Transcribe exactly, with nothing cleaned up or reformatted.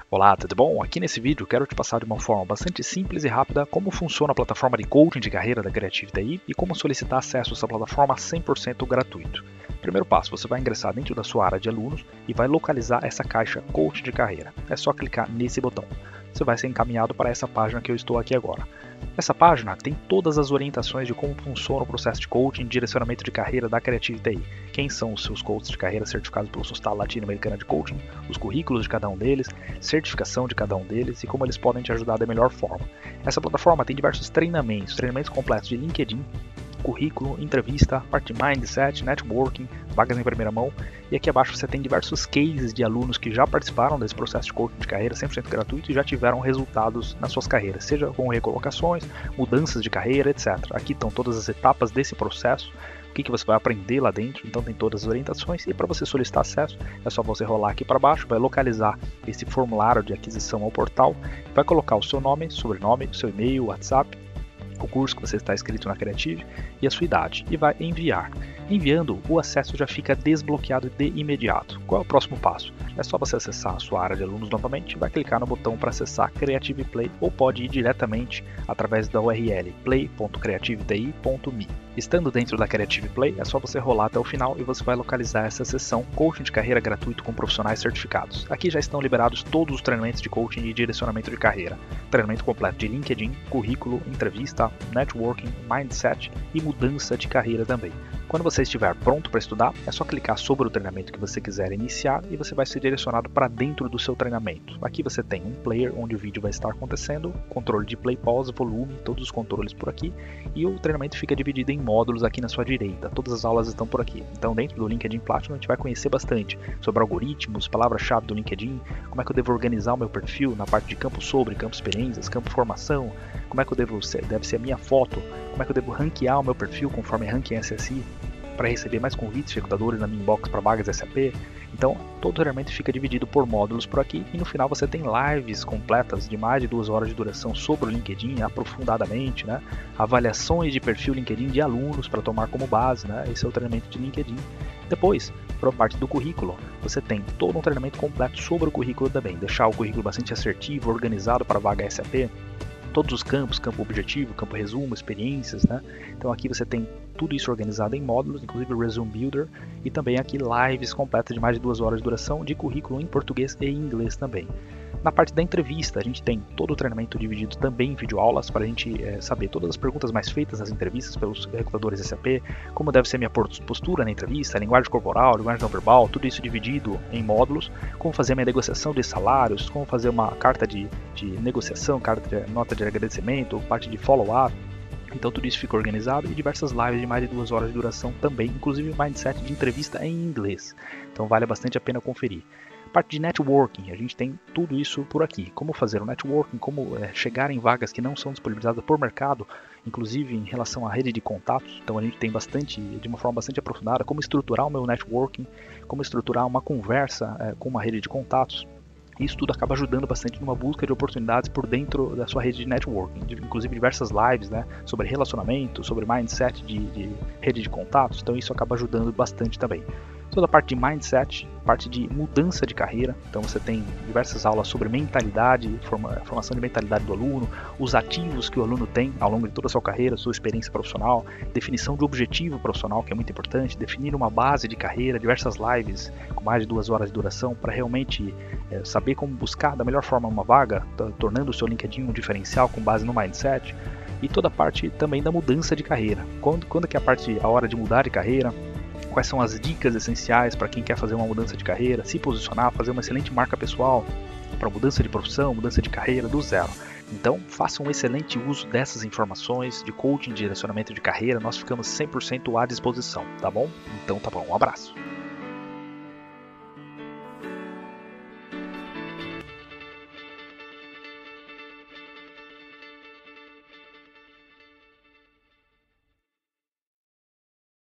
Olá, tudo bom? Aqui nesse vídeo quero te passar de uma forma bastante simples e rápida como funciona a plataforma de coaching de carreira da Creative T I e como solicitar acesso a essa plataforma cem por cento gratuito. Primeiro passo, você vai ingressar dentro da sua área de alunos e vai localizar essa caixa Coaching de Carreira. É só clicar nesse botão. Você vai ser encaminhado para essa página que eu estou aqui agora. Essa página tem todas as orientações de como funciona o processo de coaching e direcionamento de carreira da Creative T I. Quem são os seus coaches de carreira certificados pelo Sociedade Latino-Americana de Coaching, os currículos de cada um deles, certificação de cada um deles e como eles podem te ajudar da melhor forma. Essa plataforma tem diversos treinamentos, treinamentos completos de LinkedIn, currículo, entrevista, parte de mindset, networking, vagas em primeira mão, e aqui abaixo você tem diversos cases de alunos que já participaram desse processo de coaching de carreira cem por cento gratuito e já tiveram resultados nas suas carreiras, seja com recolocações, mudanças de carreira, etcétera. Aqui estão todas as etapas desse processo, o que, que você vai aprender lá dentro, então tem todas as orientações, e para você solicitar acesso é só você rolar aqui para baixo, vai localizar esse formulário de aquisição ao portal, vai colocar o seu nome, sobrenome, seu e-mail, WhatsApp, o curso que você está inscrito na Creative e a sua idade, e vai enviar. Enviando, o acesso já fica desbloqueado de imediato. Qual é o próximo passo? É só você acessar a sua área de alunos novamente, vai clicar no botão para acessar Creative Play ou pode ir diretamente através da U R L play ponto creative t i ponto me. Estando dentro da Creative Play, é só você rolar até o final e você vai localizar essa seção Coaching de Carreira gratuito com profissionais certificados. Aqui já estão liberados todos os treinamentos de coaching e direcionamento de carreira. Treinamento completo de LinkedIn, currículo, entrevista, networking, mindset e mudança de carreira também. Quando você estiver pronto para estudar, é só clicar sobre o treinamento que você quiser iniciar e você vai ser direcionado para dentro do seu treinamento. Aqui você tem um player onde o vídeo vai estar acontecendo, controle de play, pause, volume, todos os controles por aqui, e o treinamento fica dividido em módulos aqui na sua direita. Todas as aulas estão por aqui. Então dentro do LinkedIn Platinum a gente vai conhecer bastante sobre algoritmos, palavras-chave do LinkedIn, como é que eu devo organizar o meu perfil na parte de campo sobre, campo experiências, campo formação, como é que eu devo ser, deve ser a minha foto, como é que eu devo ranquear o meu perfil conforme ranking S S I, para receber mais convites de recrutadores na minha inbox para vagas S A P. Então, todo o treinamento fica dividido por módulos por aqui e no final você tem lives completas de mais de duas horas de duração sobre o LinkedIn, aprofundadamente, né? Avaliações de perfil LinkedIn de alunos para tomar como base, né? Esse é o treinamento de LinkedIn. Depois, para a parte do currículo, você tem todo um treinamento completo sobre o currículo também, deixar o currículo bastante assertivo, organizado para a vaga S A P, todos os campos, campo objetivo, campo resumo, experiências, né? Então aqui você tem tudo isso organizado em módulos, inclusive o Resume Builder, e também aqui lives completas de mais de duas horas de duração de currículo em português e inglês também. Na parte da entrevista, a gente tem todo o treinamento dividido também em videoaulas para a gente é, saber todas as perguntas mais feitas nas entrevistas pelos recrutadores S A P, como deve ser minha postura na entrevista, linguagem corporal, linguagem não verbal, tudo isso dividido em módulos, como fazer minha negociação de salários, como fazer uma carta de, de negociação, carta de nota de agradecimento, parte de follow-up. Então tudo isso fica organizado e diversas lives de mais de duas horas de duração também, inclusive mindset de entrevista em inglês. Então vale bastante a pena conferir. Parte de networking, a gente tem tudo isso por aqui. Como fazer o networking, como é, chegar em vagas que não são disponibilizadas por mercado, inclusive em relação à rede de contatos. Então a gente tem bastante, de uma forma bastante aprofundada, como estruturar o meu networking, como estruturar uma conversa é, com uma rede de contatos. Isso tudo acaba ajudando bastante numa busca de oportunidades por dentro da sua rede de networking, inclusive diversas lives, né, sobre relacionamento, sobre mindset de, de rede de contatos, então isso acaba ajudando bastante também. Toda a parte de mindset, parte de mudança de carreira, então você tem diversas aulas sobre mentalidade, forma, formação de mentalidade do aluno, os ativos que o aluno tem ao longo de toda a sua carreira, sua experiência profissional, definição de objetivo profissional, que é muito importante, definir uma base de carreira, diversas lives com mais de duas horas de duração para realmente é, saber como buscar da melhor forma uma vaga, tornando o seu LinkedIn um diferencial com base no mindset, e toda a parte também da mudança de carreira. Quando, quando que é a parte, a hora de mudar de carreira, quais são as dicas essenciais para quem quer fazer uma mudança de carreira, se posicionar, fazer uma excelente marca pessoal para mudança de profissão, mudança de carreira do zero. Então, faça um excelente uso dessas informações de coaching, de direcionamento de carreira, nós ficamos cem por cento à disposição, tá bom? Então tá bom, um abraço.